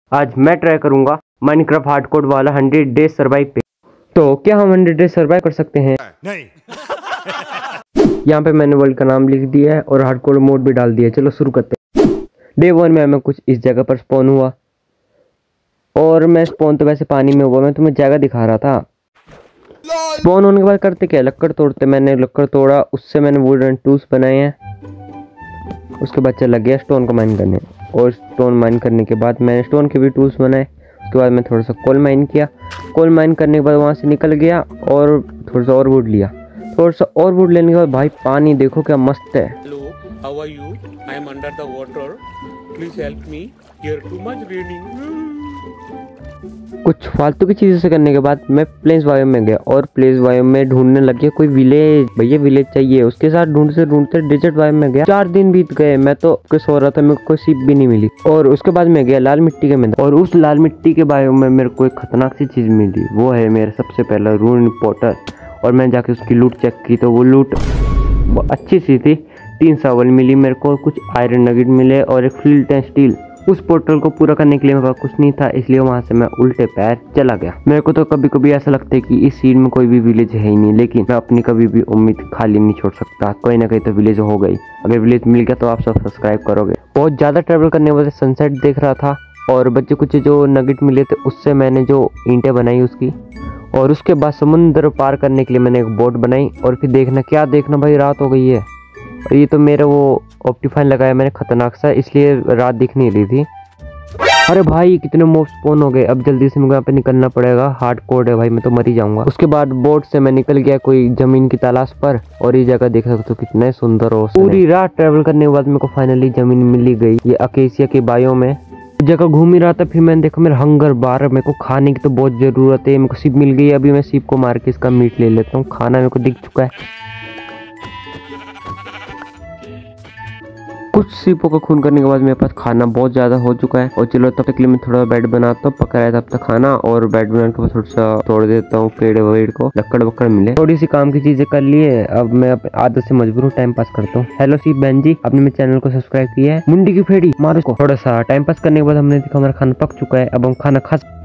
आज मैं ट्राई करूंगा माइनक्राफ्ट हार्डकोड वाला 100 डेज सर्वाइव पे। तो क्या हम 100 डेज सर्वाइव कर सकते हैं? नहीं। यहाँ पे मैंने वर्ल्ड का नाम लिख दिया है और हार्डकोड मोड भी डाल दिया है। चलो शुरू करते हैं। डे 1 में मैं कुछ इस जगह पर स्पॉन हुआ और मैं स्पॉन तो वैसे पानी में हुआ, मैं तुम्हें जगह दिखा रहा था। स्पॉन होने के बाद करते क्या, लक्कड़ तोड़ते। मैंने लक्कड़ तोड़ा, उससे मैंने वुडन टूल्स बनाए हैं। उसके बाद चला गया स्टोन को माइन करने, और स्टोन माइन करने के बाद मैंने स्टोन के भी टूल्स बनाए। उसके बाद मैं थोड़ा सा कोल माइन किया। कोल माइन करने के बाद वहाँ से निकल गया और थोड़ा सा और वुड लिया। थोड़ा सा और वुड लेने के बाद भाई पानी देखो क्या मस्त है। Hello, how are you? I am under the water. Please help me. Here too much raining. कुछ फालतू की चीज़ों से करने के बाद मैं प्लेन्स बायोम में गया और प्लेन्स बायोम में ढूंढने लग गया कोई विलेज। भैया विलेज चाहिए। उसके साथ ढूंढते ढूंढते डेजर्ट बायोम में गया। 4 दिन बीत गए, मैं तो सो रहा था, मेरे को कोई सीप भी नहीं मिली। और उसके बाद मैं गया लाल मिट्टी के मैदान, और उस लाल मिट्टी के बायोम में मेरे को एक खतरनाक सी चीज़ मिली। वो है मेरा सबसे पहला रून पोर्टल। और मैं जाके उसकी लूट चेक की तो वो लूट अच्छी सी थी। 3 शावल मिली मेरे को, कुछ आयरन नगेट मिले और एक फ्लिंट स्टील। उस पोर्टल को पूरा करने के लिए मेरे पास कुछ नहीं था, इसलिए वहां से मैं उल्टे पैर चला गया। मेरे को तो कभी कभी ऐसा लगता है कि इस सीन में कोई भी विलेज है ही नहीं, लेकिन मैं अपनी कभी भी उम्मीद खाली नहीं छोड़ सकता। कोई ना कहीं तो विलेज हो गई। अगर विलेज मिल गया तो आप सब सब्सक्राइब करोगे। बहुत ज़्यादा ट्रेवल करने वाले सनसेट देख रहा था, और बच्चे कुछ जो नगेट मिले थे उससे मैंने जो ईंटें बनाई उसकी। और उसके बाद समुद्र पार करने के लिए मैंने एक बोट बनाई। और फिर देखना भाई, रात हो गई है। और ये तो मेरा वो ऑप्टिफाइन लगाया मैंने खतरनाक सा, इसलिए रात दिख नहीं रही थी। अरे भाई कितने मॉब स्पॉन हो गए। अब जल्दी से मुझे यहाँ पे निकलना पड़ेगा, हार्ड कोड है भाई, मैं तो मर ही जाऊंगा। उसके बाद बोट से मैं निकल गया कोई जमीन की तलाश पर, और ये जगह देख सकते हो कितने सुंदर हो। पूरी रात ट्रेवल करने के बाद मेरे को फाइनली जमीन मिली गई, ये अकेसिया के बायों में। जगह घूम ही रहा था, फिर मैंने देखा मेरा हंगर बार, मेरे को खाने की तो बहुत जरूरत है। मेरे को सीप मिल गई, अभी मैं सीप को मार के इसका मीट ले लेता हूँ। खाना मेरे को दिख चुका है। कुछ सीपों का खून करने के बाद मेरे पास खाना बहुत ज्यादा हो चुका है। और चलो तब तक के लिए मैं थोड़ा बेड बनाता हूँ, पका रहा है तब तक खाना। और बेड बनाने के बाद थोड़ा सा तोड़ देता हूँ पेड़ वेड़ को, लक्कड़ वक्कड़ मिले। थोड़ी सी काम की चीजें कर लिए, अब मैं आदत से मजबूर हूँ, टाइम पास करता हूँ। हेलो सीप बहन जी, आपने मेरे चैनल को सब्सक्राइब किया है? मुंडी की फेड़ी मारो को। थोड़ा सा टाइम पास करने के बाद हमने देखा हमारा खाना पक चुका है, अब हम खाना खा